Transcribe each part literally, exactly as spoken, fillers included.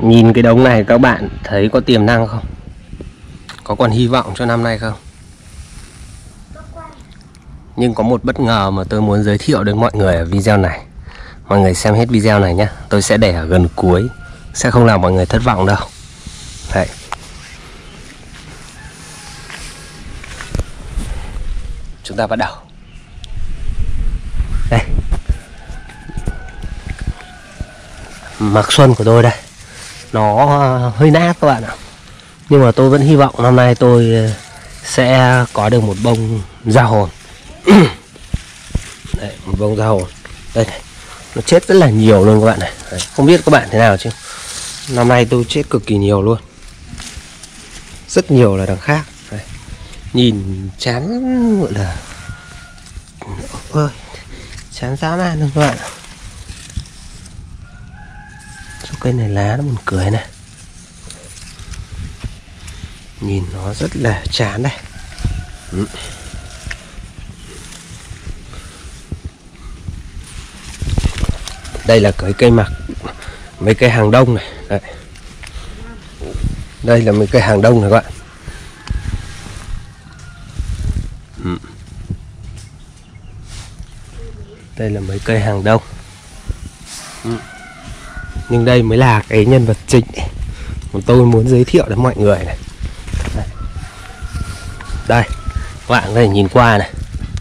Nhìn cái đống này các bạn thấy có tiềm năng không? Có còn hy vọng cho năm nay không? Nhưng có một bất ngờ mà tôi muốn giới thiệu đến mọi người ở video này. Mọi người xem hết video này nhé. Tôi sẽ để ở gần cuối, sẽ không làm mọi người thất vọng đâu. Đấy. Chúng ta bắt đầu. Đây. Mạc xuân của tôi đây. Nó hơi nát các bạn ạ. Nhưng mà tôi vẫn hy vọng năm nay tôi sẽ có được một bông ra hồn. Đấy, một bông ra hồn. Đây này. Nó chết rất là nhiều luôn các bạn này. Đấy, không biết các bạn thế nào chứ năm nay tôi chết cực kỳ nhiều luôn. Rất nhiều là đằng khác. Đấy. Nhìn chán gọi là ơi, chán dã man luôn các bạn. Số cây này lá nó buồn cười này. Nhìn nó rất là chán đây. Ừ. Đây là cái cây mặc mấy cây hàng đông này. Đấy. Đây là mấy cây hàng đông này các bạn. Ừ. Đây là mấy cây hàng đông. Ừ. Nhưng đây mới là cái nhân vật chính mà tôi muốn giới thiệu đến mọi người này. Đây, đây các bạn có thể nhìn qua này.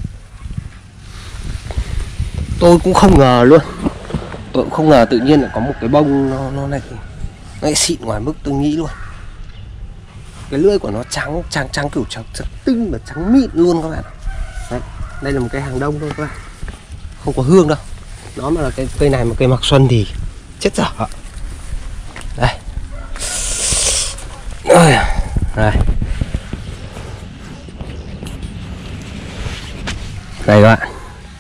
Tôi cũng không ngờ luôn. Tôi cũng không ngờ tự nhiên lại có một cái bông nó, nó này nó lại xịn ngoài mức tôi nghĩ luôn. Cái lưỡi của nó trắng trắng trắng kiểu trắng, trắng tinh và trắng mịn luôn các bạn. Đấy, đây là một cây hàng đông thôi các bạn. Không có hương đâu. Nó mà là cái cây này mà cây mạc xuân thì chết dở. Đây. Đây. Đây các bạn.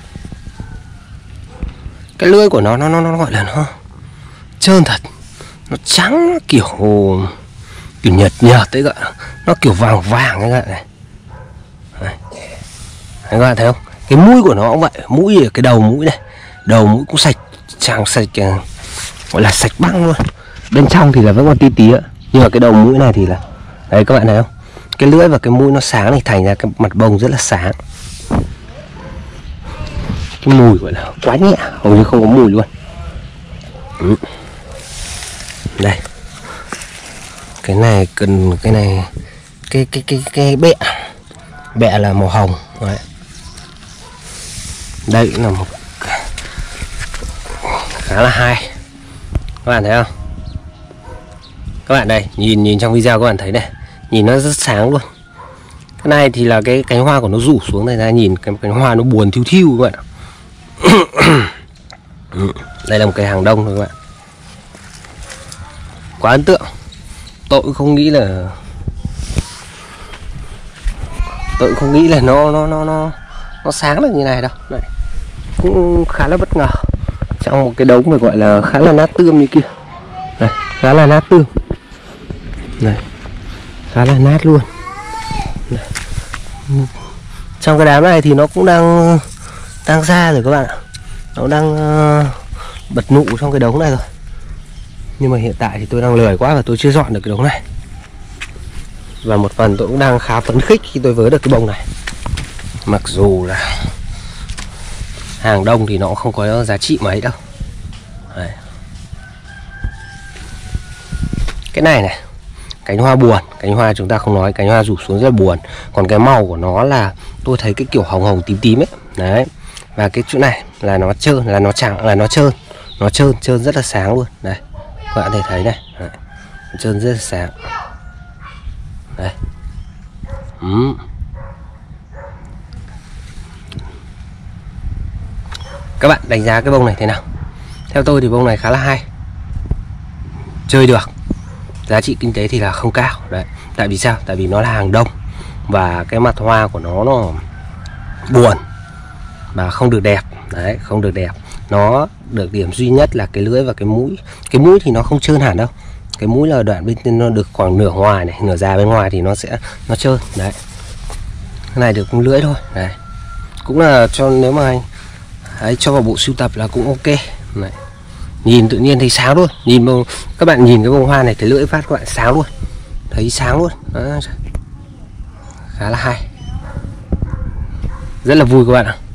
Cái lưỡi của nó nó nó, nó gọi là nó trơn thật. Nó trắng kiểu kiểu nhợt nhợt đấy các bạn. Nó kiểu vàng vàng đấy các bạn này. Đây. Đấy, các bạn thấy không? Cái mũi của nó cũng vậy, mũi ở cái đầu mũi này. Đầu mũi cũng sạch, trắng sạch, gọi là sạch băng luôn. Bên trong thì là vẫn còn tí tí ạ. Nhưng mà cái đầu mũi này thì là đấy các bạn thấy không? Cái lưỡi và cái mũi nó sáng thì thành ra cái mặt bông rất là sáng. Cái mùi gọi là quá nhẹ, hầu như không có mùi luôn. Ừ. Đây. Cái này cần cái này cái cái cái cái bẹ. Bẹ là màu hồng. Đấy. Đây là một khá là hay. Các bạn thấy không? Các bạn đây, nhìn nhìn trong video các bạn thấy đây, nhìn nó rất sáng luôn. Cái này thì là cái cánh hoa của nó rủ xuống này ra, nhìn cái cánh hoa nó buồn thiu thiu các bạn ạ. Đây là một cây hàng đông thôi các bạn. Quá ấn tượng. Tôi cũng không nghĩ là Tôi cũng không nghĩ là nó nó nó nó nó sáng được như này đâu. Đấy. Cũng khá là bất ngờ. Trong một cái đống mà gọi là khá là nát tươm như kia. Đây, khá là nát tươm. Này. Khá là nát luôn. Này. Trong cái đám này thì nó cũng đang đang ra rồi các bạn ạ. Nó đang uh, bật nụ trong cái đống này rồi. Nhưng mà hiện tại thì tôi đang lười quá và tôi chưa dọn được cái đống này. Và một phần tôi cũng đang khá phấn khích khi tôi vớ được cái bông này. Mặc dù là hàng đông thì nó cũng không có giá trị mấy đâu. Đấy. Cái này này, cánh hoa buồn, cánh hoa chúng ta không nói, cánh hoa rủ xuống rất là buồn. Còn cái màu của nó là tôi thấy cái kiểu hồng hồng tím tím ấy. Đấy. Và cái chỗ này là nó trơn, là nó trắng, là nó trơn. Nó trơn, trơn rất là sáng luôn. Đây, các bạn có thể thấy này. Đấy. Trơn rất là sáng. Đây. Ừ. Các bạn đánh giá cái bông này thế nào? Theo tôi thì bông này khá là hay. Chơi được. Giá trị kinh tế thì là không cao. Đấy. Tại vì sao? Tại vì nó là hàng đông. Và cái mặt hoa của nó nó buồn và không được đẹp. Đấy, không được đẹp. Nó được điểm duy nhất là cái lưỡi và cái mũi. Cái mũi thì nó không trơn hẳn đâu. Cái mũi là đoạn bên trên nó được khoảng nửa ngoài này, nửa ra bên ngoài thì nó sẽ nó trơn. Đấy. Cái này được lưỡi thôi. Đấy. Cũng là cho nếu mà anh ấy cho vào bộ sưu tập là cũng ok. Đấy. nhìn tự nhiên thấy sáng luôn. Nhìn bông, các bạn nhìn cái bông hoa này thấy lưỡi phát các bạn sáng luôn, thấy sáng luôn. Đó, khá là hay, rất là vui các bạn ạ.